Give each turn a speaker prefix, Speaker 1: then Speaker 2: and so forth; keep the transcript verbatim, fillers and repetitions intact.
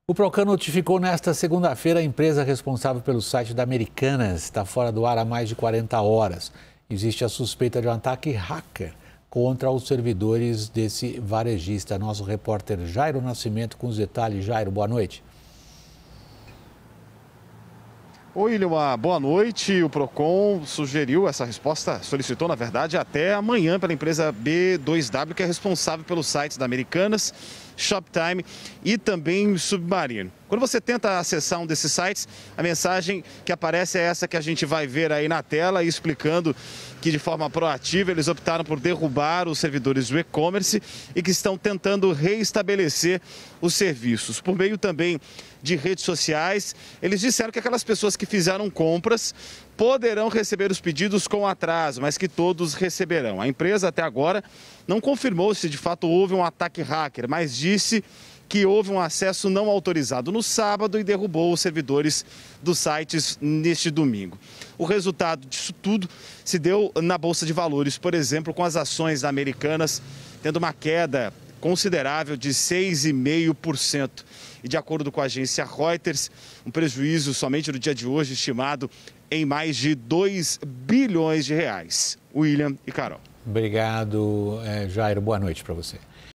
Speaker 1: O Procon notificou nesta segunda-feira a empresa responsável pelo site da Americanas. Está fora do ar há mais de quarenta horas. Existe a suspeita de um ataque hacker contra os servidores desse varejista. Nosso repórter Jairo Nascimento com os detalhes. Jairo, boa noite.
Speaker 2: Oi, Ilma, boa noite. O Procon sugeriu essa resposta, solicitou, na verdade, até amanhã pela empresa B dois W, que é responsável pelos sites da Americanas, Shoptime e também Submarino. Quando você tenta acessar um desses sites, a mensagem que aparece é essa que a gente vai ver aí na tela, explicando que de forma proativa eles optaram por derrubar os servidores do e-commerce e que estão tentando reestabelecer os serviços. Por meio também de redes sociais, eles disseram que aquelas pessoas que fizeram compras poderão receber os pedidos com atraso, mas que todos receberão. A empresa até agora não confirmou se de fato houve um ataque hacker, mas disse que houve um acesso não autorizado no sábado e derrubou os servidores dos sites neste domingo. O resultado disso tudo se deu na Bolsa de Valores, por exemplo, com as ações americanas tendo uma queda considerável de seis vírgula cinco por cento. E de acordo com a agência Reuters, um prejuízo somente no dia de hoje estimado em mais de dois bilhões de reais. William e Carol.
Speaker 1: Obrigado, Jairo. Boa noite para você.